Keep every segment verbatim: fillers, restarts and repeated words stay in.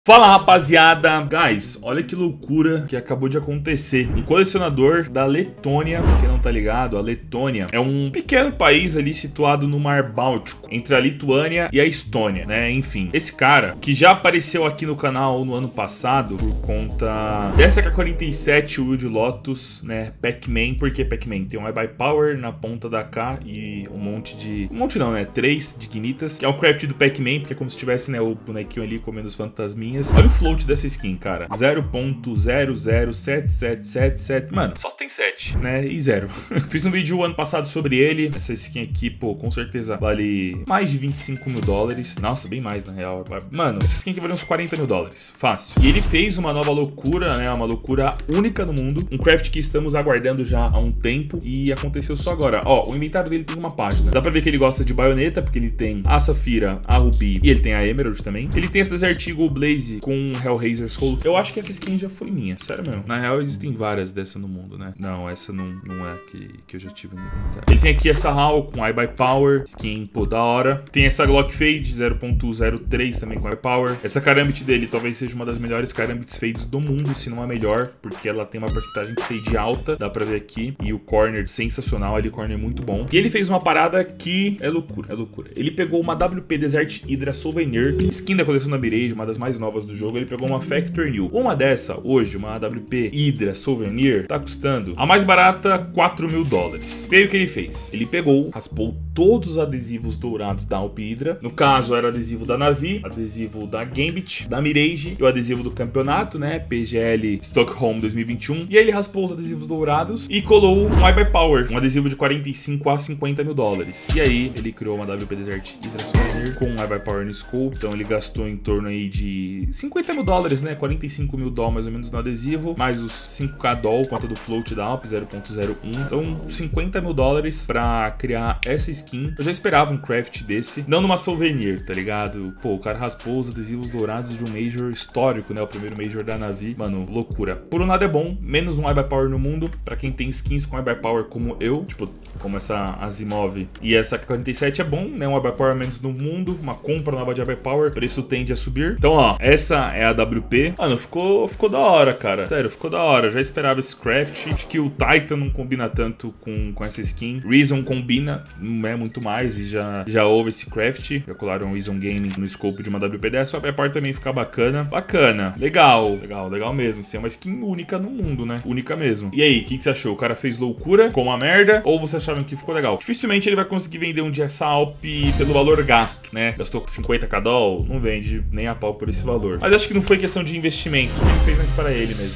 Fala, rapaziada! Guys, olha que loucura que acabou de acontecer. Um colecionador da Letônia, pra quem não tá ligado, a Letônia é um pequeno país ali situado no Mar Báltico, entre a Lituânia e a Estônia, né? Enfim, esse cara, que já apareceu aqui no canal no ano passado, por conta dessa K quarenta e sete Wild Lotus, né? Pac-Man. Por que Pac-Man? Tem um iBuyPower na ponta da K e um monte de... Um monte não, né? Três dignitas, que é o craft do Pac-Man, porque é como se tivesse, né, o bonequinho ali comendo os fantasminhas. Olha o float dessa skin, cara. zero ponto zero zero sete sete sete sete. Mano, só tem sete, né? E zero. Fiz um vídeo ano passado sobre ele. Essa skin aqui, pô, com certeza vale mais de vinte e cinco mil dólares. Nossa, bem mais, na real. Mano, essa skin aqui vale uns quarenta mil dólares. Fácil. E ele fez uma nova loucura, né? Uma loucura única no mundo. Um craft que estamos aguardando já há um tempo. E aconteceu só agora. Ó, o inventário dele tem uma página. Dá pra ver que ele gosta de baioneta, porque ele tem a Safira, a Ruby e ele tem a Emerald também. Ele tem esse Desert Eagle Blaze com Hellraiser Soul. Eu acho que essa skin já foi minha, sério mesmo. Na real, existem várias dessa no mundo, né? Não, essa não, não é que, que eu já tive no inventário. Ele tem aqui essa Hall com iBuyPower, skin, pô, da hora. Tem essa Glock Fade zero ponto zero três também com iBuyPower. Essa Karambit dele talvez seja uma das melhores Karambits Fades do mundo, se não a melhor, porque ela tem uma porcentagem de fade alta, dá pra ver aqui. E o corner sensacional, ali o corner muito bom. E ele fez uma parada que é loucura, é loucura. Ele pegou uma W P Desert Hydra Souvenir, skin da coleção da Mirage, uma das mais novas do jogo. Ele pegou uma Factory New. Uma dessa, hoje, uma W P Hydra Souvenir, tá custando a mais barata quatro mil dólares. E aí o que ele fez? Ele pegou, raspou todos os adesivos dourados da Alp Hydra. No caso, era adesivo da Navi, adesivo da Gambit, da Mirage e o adesivo do campeonato, né? P G L Stockholm dois mil e vinte e um. E aí ele raspou os adesivos dourados e colou um iBuyPower, um adesivo de quarenta e cinco a cinquenta mil dólares. E aí ele criou uma W P Desert Hydra Souvenir com um iBuyPower no scope. Então ele gastou em torno aí de cinquenta mil dólares, né? quarenta e cinco mil dólares mais ou menos no adesivo, mais os cinco K dólar, conta do float da Alp zero ponto zero um. Então cinquenta mil dólares pra criar essa skin. Eu já esperava um craft desse, não numa souvenir, tá ligado? Pô, o cara raspou os adesivos dourados de um Major histórico, né? O primeiro Major da Navi. Mano, loucura. Por um lado é bom, menos um iBuyPower no mundo, pra quem tem skins com iBuyPower como eu, tipo, como essa Asimov e essa K quarenta e sete é bom, né? Um iBuyPower menos no mundo, uma compra nova de iBuyPower, preço tende a subir. Então, ó, essa é a W P. Mano, ficou, ficou da hora, cara. Sério, ficou da hora. Eu já esperava esse craft. Acho que o Titan não combina tanto com, com essa skin. Reason combina, não é muito mais. E já, já houve esse craft. Já colaram Reason Gaming no escopo de uma W P dessa. O iBuyPower também fica bacana. Bacana. Legal. Legal, legal mesmo. Isso é uma skin única no mundo, né? Única mesmo. E aí, o que, que você achou? O cara fez loucura com uma merda? Ou você achava que ficou legal? Dificilmente ele vai conseguir vender um dia essa Alp pelo valor gasto, né? Gastou cinquenta K dólar, não vende nem a pau por esse valor. Mas acho que não foi questão de investimento. Ele fez mais para ele mesmo.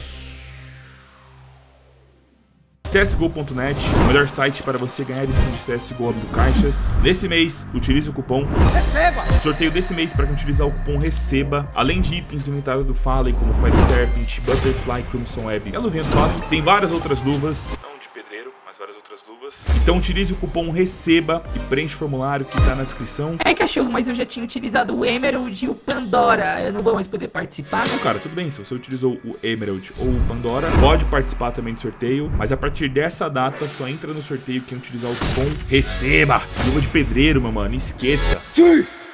C S G O ponto net, o melhor site para você ganhar skin de C S G O abrindo caixas. Nesse mês, utilize o cupom RECEBA! O sorteio desse mês, para quem utilizar o cupom RECEBA, além de itens do inventário do Fallen, como Fire Serpent, Butterfly, Crimson Web e a luvinha do Fallen, tem várias outras luvas. Várias outras luvas. Então utilize o cupom RECEBA e preenche o formulário que tá na descrição. É, cachorro, mas eu já tinha utilizado o Emerald e o Pandora. Eu não vou mais poder participar. Não, cara, tudo bem. Se você utilizou o Emerald ou o Pandora, pode participar também do sorteio. Mas a partir dessa data, só entra no sorteio quem utilizar o cupom RECEBA. Luva de pedreiro, meu mano. Esqueça. Sim.